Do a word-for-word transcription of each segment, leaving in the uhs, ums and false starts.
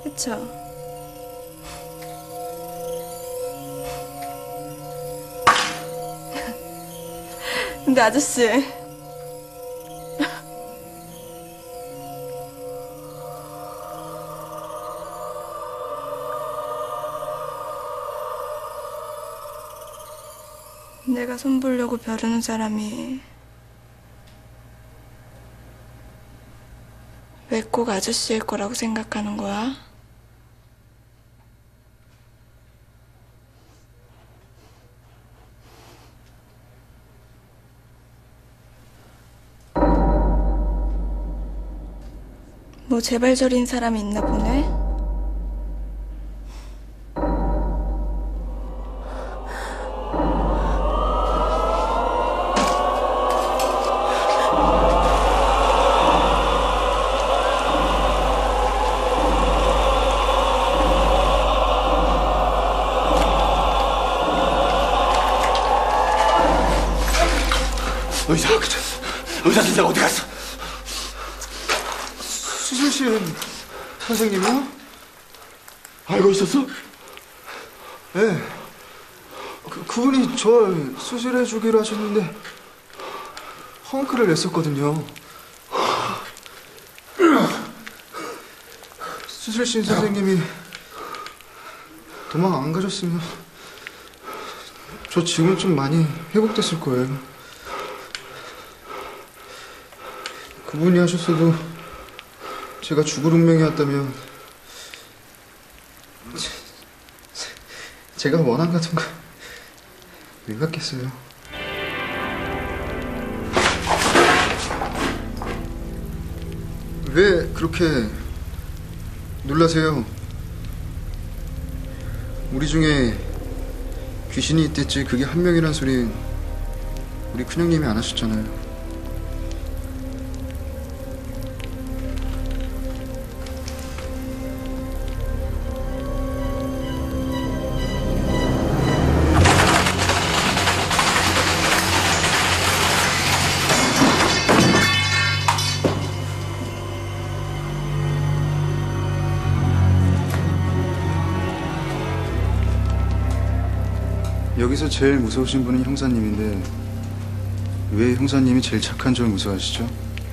그쵸? 근데 아저씨 내가 손 보려고 벼르는 사람이 왜 꼭 아저씨일 거라고 생각하는 거야? 뭐 제발 저린 사람이 있나 보네? 의사, 의사 선생 어디 갔어? 수술실 선생님이요? 알고 있었어? 네. 그, 그분이 저 수술해 주기로 하셨는데 헝크를 냈었거든요. 수술실 선생님이 도망 안 가셨으면 저 지금 좀 많이 회복됐을 거예요. 그분이 하셨어도 제가 죽을 운명이었다면 제, 제가 원한 같은 거 왜 갖겠어요? 왜 그렇게 놀라세요? 우리 중에 귀신이 있댔지 그게 한 명이란 소리 우리 큰형님이 안 하셨잖아요. 여기서 제일 무서우신 분은 형사님인데 왜 형사님이 제일 착한 절 무서워하시죠?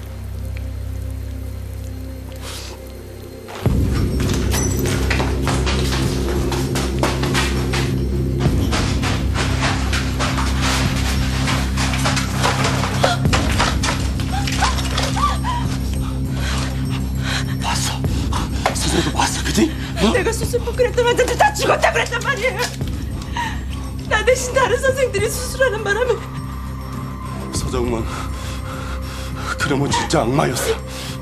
봤어. 수술도 봤어, 그지? 어? 내가 수술복 그랬던 환자들 다 죽었다 그랬단 말이에요. 나 대신 다른 선생들이 수술하는 바람에. 서정문, 그러면 진짜 악마였어.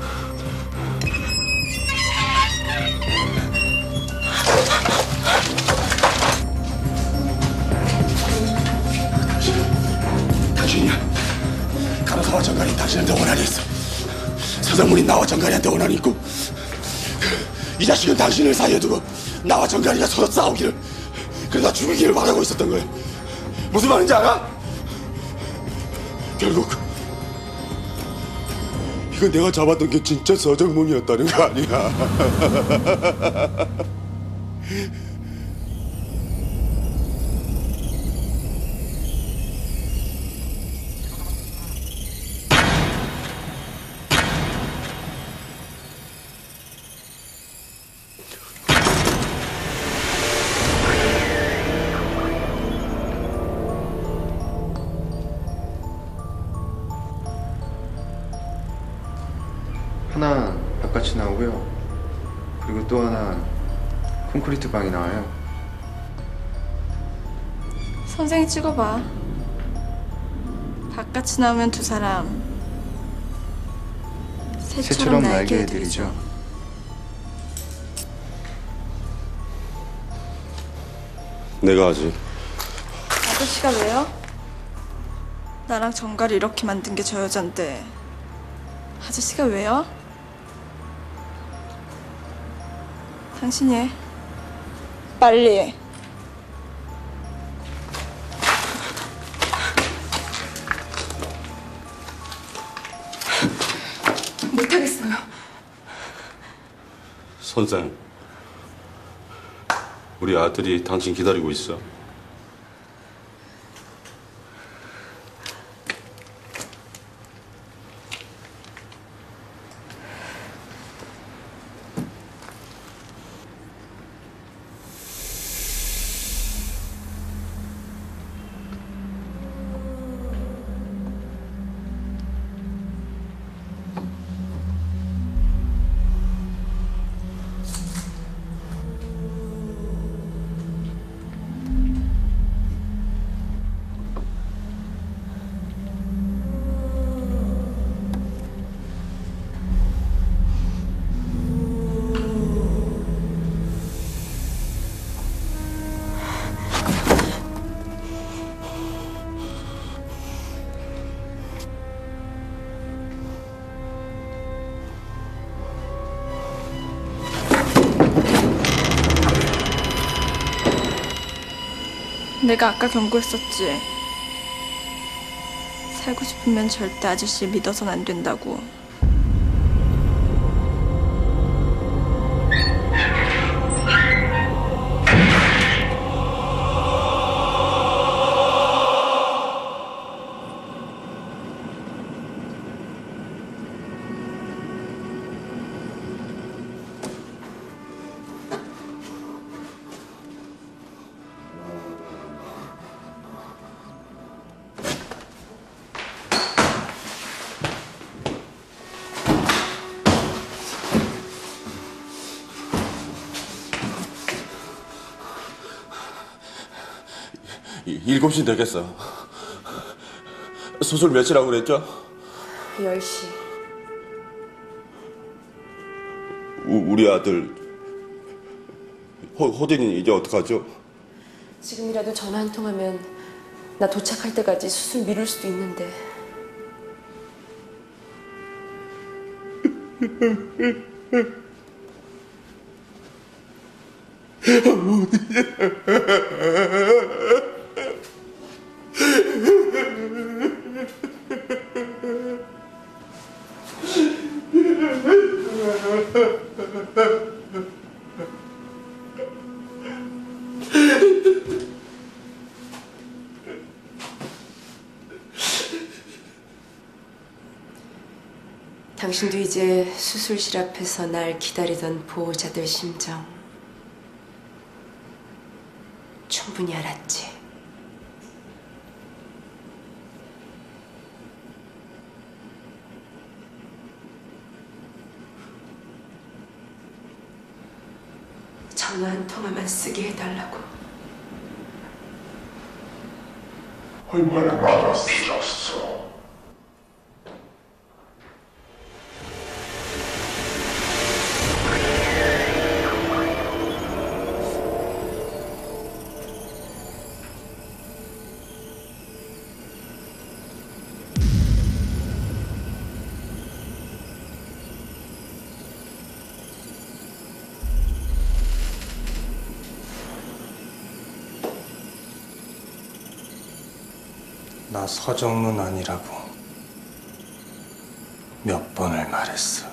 당신이야. 간호사와 정관이 당신한테 원한이 있어. 서정문이 나와 정관이한테 원한이 있고 이 자식은 당신을 사이에 두고 나와 정관이가 서로 싸우기를 그러다 죽이기를 바라고 있었던 거야. 무슨 말인지 알아? 결국 이건 내가 잡았던 게 진짜 서정문이었다는 거 아니야. 하나 바깥이 나오고요. 그리고 또 하나 콘크리트 방이 나와요. 선생이 찍어봐. 바깥이 나오면 두 사람. 새처럼, 새처럼 날개 날개 애들이죠. 애들이죠. 내가 하지. 아저씨가 왜요? 나랑 정가를 이렇게 만든 게 저 여잔데 아저씨가 왜요? 당신이 해. 빨리 해. 못하겠어요. 선생, 우리 아들이 당신 기다리고 있어. 내가 아까 경고했었지. 살고 싶으면 절대 아저씨 믿어선 안 된다고. 일곱 시 되겠어. 수술 며칠하고 그랬죠? 열 시. 우, 우리 아들 호, 호딘이 이제 어떡하죠? 지금이라도 전화 한 통하면 나 도착할 때까지 수술 미룰 수도 있는데. 당신도 이제 수술실 앞에서 날 기다리던 보호자들 심정 충분히 알았지. 전화 한 통화만 쓰게 해달라고. 얼마나 많이 빌었어. 나 서정문 아니라고 몇 번을 말했어.